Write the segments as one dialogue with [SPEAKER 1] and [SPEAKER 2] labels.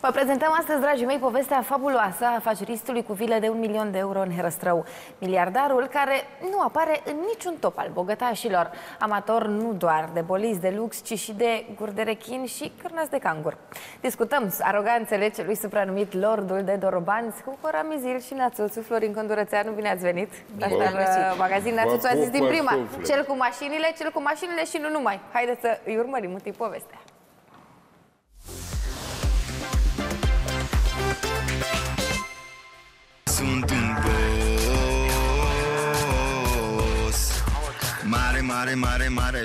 [SPEAKER 1] Vă prezentăm astăzi, dragii mei, povestea fabuloasă a afaceristului cu vilă de 1 milion de euro în Herăstrău. Miliardarul care nu apare în niciun top al bogătașilor. Amator nu doar de bolizi de lux, ci și de guri de rechin și cârnați de cangur. Discutăm aroganțele celui supranumit Lordul de Dorobanți cu Cora Mizil și Națuțu. Florin Condurățeanu, bine ați venit! La magazin Națuțu a zis din prima, cel cu mașinile și nu numai. Haideți să îi urmărim întâi povestea.
[SPEAKER 2] Sunt un boss, mare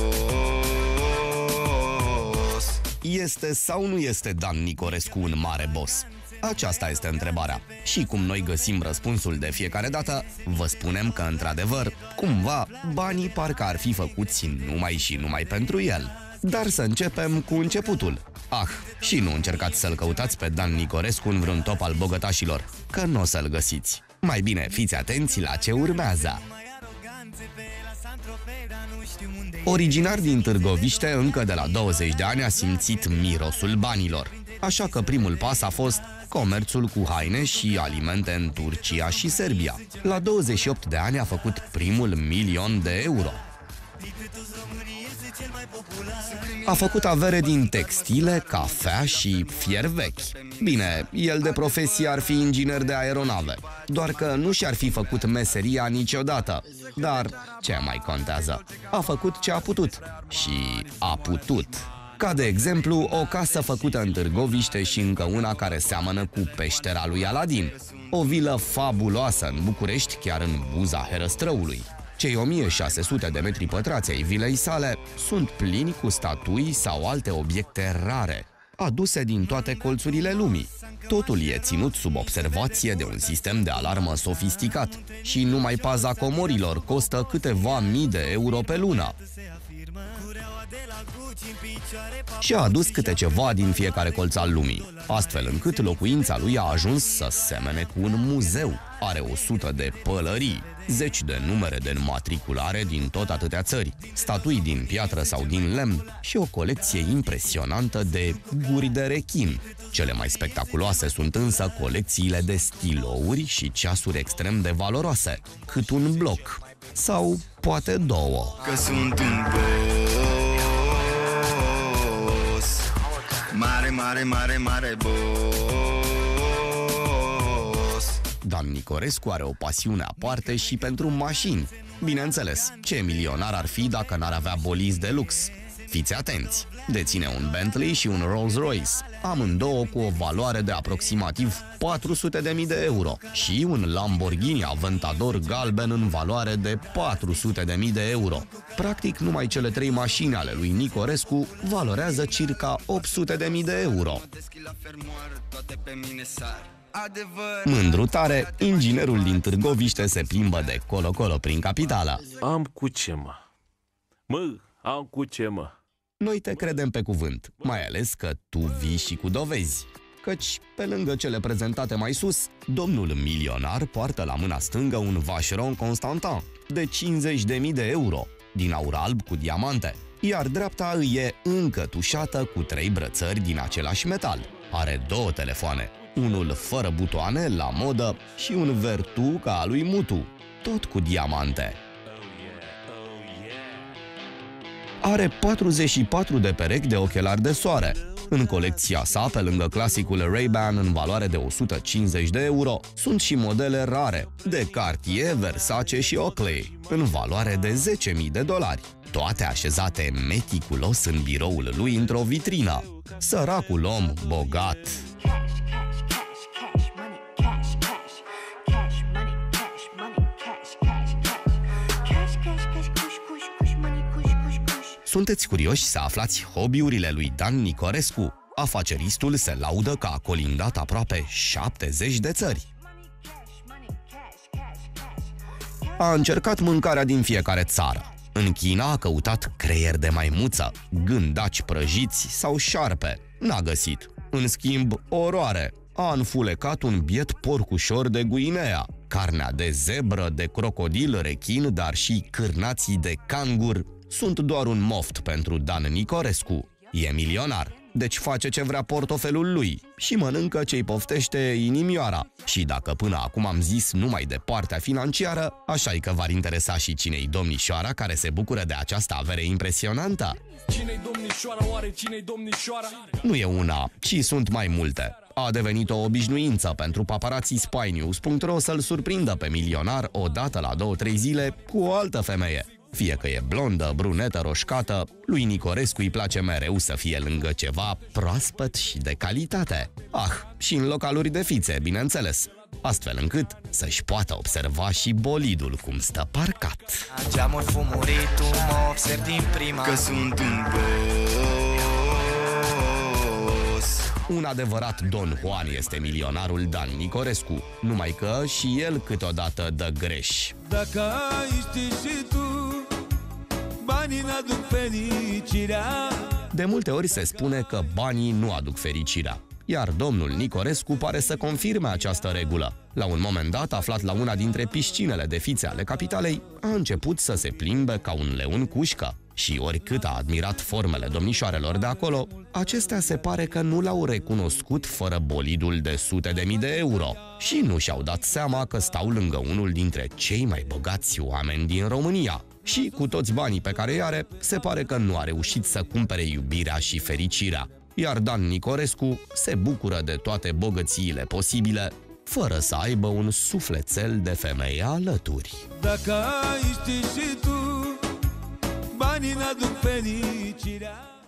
[SPEAKER 2] boss.
[SPEAKER 3] Este sau nu este Dan Nicorescu un mare boss? Aceasta este întrebarea. Și cum noi găsim răspunsul de fiecare dată, vă spunem că, într-adevăr, cumva, banii parcă ar fi făcuți numai și numai pentru el. Dar să începem cu începutul. Și nu încercați să-l căutați pe Dan Nicorescu în vreun top al bogătașilor, că nu o să-l găsiți. Mai bine fiți atenți la ce urmează. Originar din Târgoviște, încă de la 20 de ani a simțit mirosul banilor. Așa că primul pas a fost comerțul cu haine și alimente în Turcia și Serbia. La 28 de ani a făcut primul 1 milion de euro. A făcut avere din textile, cafea și fier vechi. Bine, el de profesie ar fi inginer de aeronave, doar că nu și-ar fi făcut meseria niciodată. Dar ce mai contează? A făcut ce a putut. Și a putut. Ca de exemplu, o casă făcută în Târgoviște și încă una care seamănă cu peștera lui Aladin. O vilă fabuloasă în București, chiar în buza Herăstrăului. Cei 1600 de metri pătrați ai vilei sale sunt plini cu statui sau alte obiecte rare, aduse din toate colțurile lumii. Totul e ținut sub observație de un sistem de alarmă sofisticat și numai paza comorilor costă câteva mii de euro pe lună. Și a adus câte ceva din fiecare colț al lumii, astfel încât locuința lui a ajuns să semene cu un muzeu. Are 100 de pălării, 10 de numere de înmatriculare din tot atâtea țări, statui din piatră sau din lemn și o colecție impresionantă de guri de rechin. Cele mai spectaculoase sunt însă colecțiile de stilouri și ceasuri extrem de valoroase, cât un bloc, sau poate două.
[SPEAKER 2] Că sunt un boss, mare boss.
[SPEAKER 3] Dan Nicorescu are o pasiune aparte și pentru mașini. Bineînțeles, ce milionar ar fi dacă n-ar avea bolizi de lux? Fiți atenți! Deține un Bentley și un Rolls-Royce, amândouă cu o valoare de aproximativ 400.000 de euro, și un Lamborghini Aventador galben în valoare de 400.000 de euro. Practic, numai cele 3 mașini ale lui Nicorescu valorează circa 800.000 de euro. Mândru tare, inginerul din Târgoviște se plimbă de colo-colo prin capitală.
[SPEAKER 4] Am cu ce, mă? Am cu ce, mă?
[SPEAKER 3] Noi te credem pe cuvânt, mai ales că tu vii și cu dovezi. Căci, pe lângă cele prezentate mai sus, domnul milionar poartă la mâna stângă un Vacheron Constantin de 50.000 de euro, din aur alb cu diamante, iar dreapta îi e încă tușată cu 3 brățări din același metal. Are 2 telefoane, unul fără butoane, la modă, și un Vertu ca a lui Mutu, tot cu diamante. Are 44 de perechi de ochelari de soare. În colecția sa, pe lângă clasicul Ray-Ban în valoare de 150 de euro, sunt și modele rare, de Cartier, Versace și Oakley, în valoare de $10.000, toate așezate meticulos în biroul lui într-o vitrină. Săracul om bogat! Sunteți curioși să aflați hobby-urile lui Dan Nicorescu? Afaceristul se laudă că a colindat aproape 70 de țări. A încercat mâncarea din fiecare țară. În China a căutat creier de maimuță, gândaci prăjiți sau șarpe. N-a găsit. În schimb, oroare. A înfulecat un biet porcușor de Guinea, carnea de zebră, de crocodil, rechin, dar și cârnații de cangur sunt doar un moft pentru Dan Nicorescu. E milionar, deci face ce vrea portofelul lui și mănâncă ce-i poftește inimioara. Și dacă până acum am zis numai de partea financiară, așa-i că v-ar interesa și cine-i domnișoara care se bucură de această avere impresionantă?
[SPEAKER 5] Cine-i domnișoara, oare cine-i domnișoara?
[SPEAKER 3] Nu e una, ci sunt mai multe. A devenit o obișnuință pentru paparații SpyNews.ro să-l surprindă pe milionar o dată la 2-3 zile cu o altă femeie. Fie că e blondă, brunetă, roșcată, lui Nicorescu îi place mereu să fie lângă ceva proaspăt și de calitate. Și în localuri de fițe, bineînțeles, astfel încât să-și poată observa și bolidul cum stă parcat.
[SPEAKER 6] Geamuri fumurit, tu mă observi din prima
[SPEAKER 2] Că sunt un boss.
[SPEAKER 3] Un adevărat Don Juan este milionarul Dan Nicorescu, numai că și el câteodată dă greș.
[SPEAKER 5] Dacă ai ști și tu, banii n-aduc fericirea.
[SPEAKER 3] De multe ori se spune că banii nu aduc fericirea, iar domnul Nicorescu pare să confirme această regulă. La un moment dat, aflat la una dintre piscinele de fițe ale capitalei, a început să se plimbe ca un leun cușcă. Și oricât a admirat formele domnișoarelor de acolo, acestea se pare că nu l-au recunoscut fără bolidul de sute de mii de euro și nu și-au dat seama că stau lângă unul dintre cei mai bogați oameni din România. Și cu toți banii pe care îi are, se pare că nu a reușit să cumpere iubirea și fericirea. Iar Dan Nicorescu se bucură de toate bogățiile posibile, fără să aibă un sufletel de femeie alături.
[SPEAKER 5] Dacă ai ști și tu, banii n-aduc fericirea.